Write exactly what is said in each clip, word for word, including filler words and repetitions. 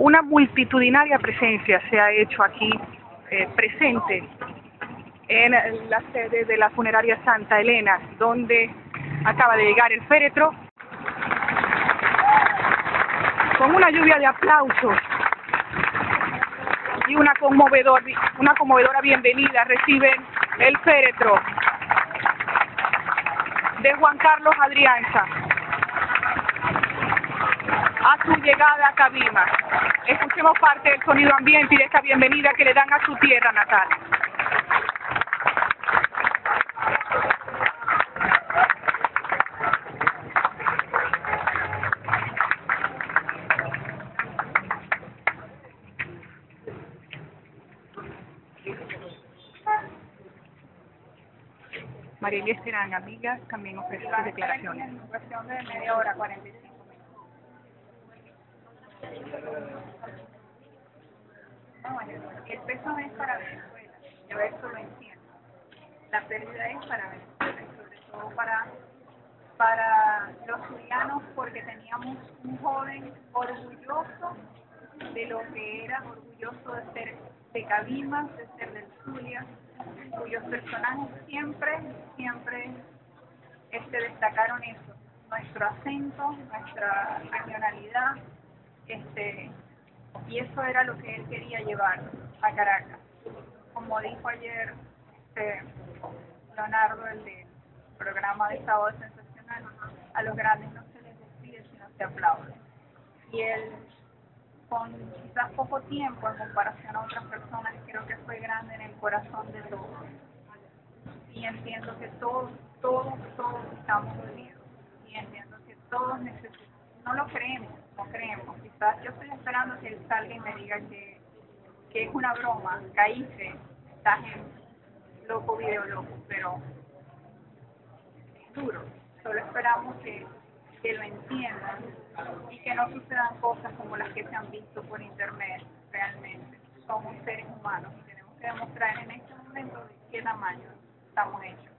Una multitudinaria presencia se ha hecho aquí eh, presente en la sede de la funeraria Santa Elena, donde acaba de llegar el féretro. Con una lluvia de aplausos y una, conmovedor, una conmovedora bienvenida reciben el féretro de Juan Carlos Adrianza a su llegada a Cabima. Escuchemos parte del sonido ambiente y de esta bienvenida que le dan a su tierra natal. Marielys Terán, amigas, también ofrece sus declaraciones. En cuestión de media hora, cuarenta y cinco minutos. El peso es para Venezuela, yo eso lo entiendo. La pérdida es para Venezuela y sobre todo para, para los zulianos, porque teníamos un joven orgulloso de lo que era, orgulloso de ser de Cabima, de ser del Zulia, cuyos personajes siempre, siempre este, destacaron eso, nuestro acento, nuestra regionalidad, este, y eso era lo que él quería llevar a Caracas. Como dijo ayer este, Leonardo, el del programa de Estado de Sensacional, a los grandes no se les despide sino se aplaude. Y él, con quizás poco tiempo en comparación a otras personas, creo que fue grande en el corazón de todos. Y entiendo que todos, todos, todos estamos unidos. Y entiendo que todos necesitamos, no lo creemos, no creemos. Quizás yo estoy esperando que él salga y me diga que, que es una broma, caíste, estás en loco, video loco, pero es duro. Solo esperamos que, que lo entiendan y que no sucedan cosas como las que se han visto por internet realmente. Somos seres humanos y tenemos que demostrar en este momento de qué tamaño estamos hechos.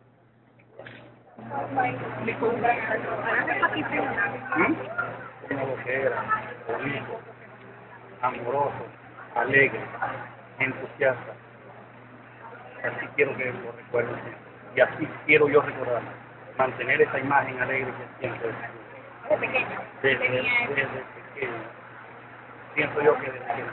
Una loquera, bonito, amoroso, alegre, entusiasta. Así quiero que lo recuerden y así quiero yo recordar, mantener esa imagen alegre que siempre Desde pequeño. desde, desde, desde pequeño. Pienso yo que desde pequeño.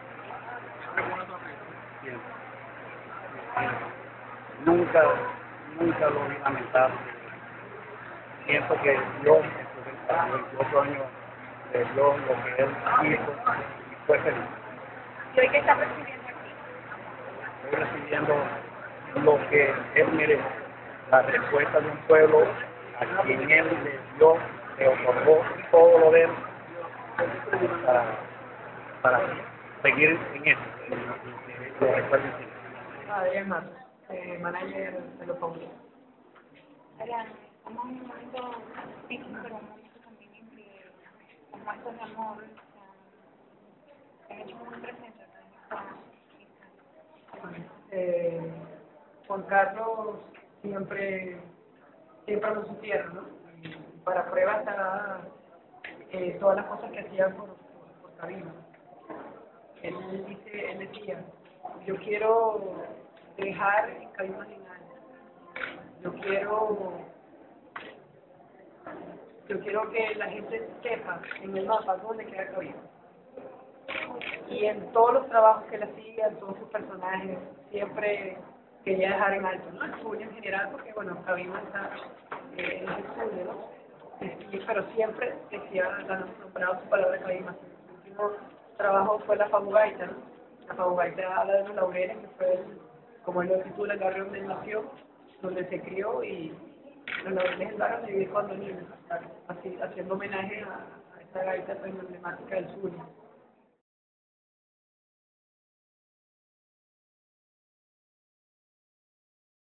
Nunca, nunca lo vi lamentar. Pienso que Dios, en sus veintiocho años, le dio lo que él hizo y fue feliz. ¿Y hoy qué está recibiendo aquí? Estoy recibiendo lo que él merece, la respuesta de un pueblo a quien él le dio, le otorgó todo lo de él para, para seguir en eso, y lo recuerden siempre. Adrián Matos, eh, manager de los Paulinos. Adrián, estamos en un momento difícil, pero un momento también en que, como estos de amor, se han hecho muy presentes en Eh, Juan Carlos siempre, siempre lo supieron, ¿no? Y para prueba está eh, todas las cosas que hacía por, por, por Cabima. Él, dice, él decía, yo quiero dejar en Cabima en alto. Yo quiero, yo quiero que la gente sepa en el mapa dónde queda Cabima. Y en todos los trabajos que él hacía, en todos sus personajes, siempre quería dejar en alto, ¿no? El Zulia en general, porque bueno, Cabima está eh, en el Zulia, ¿no? Y, pero siempre decía, la nombraba su palabra Cabima. Su último trabajo fue la Fabugaita, ¿no? La Fabugaita habla de los laureles, que fue, el, como él lo titula, el barrio donde él nació, donde se crió, y los laureles es el barrio donde vive cuando niño, así, haciendo homenaje a, a esta gaita tan emblemática del Zulia.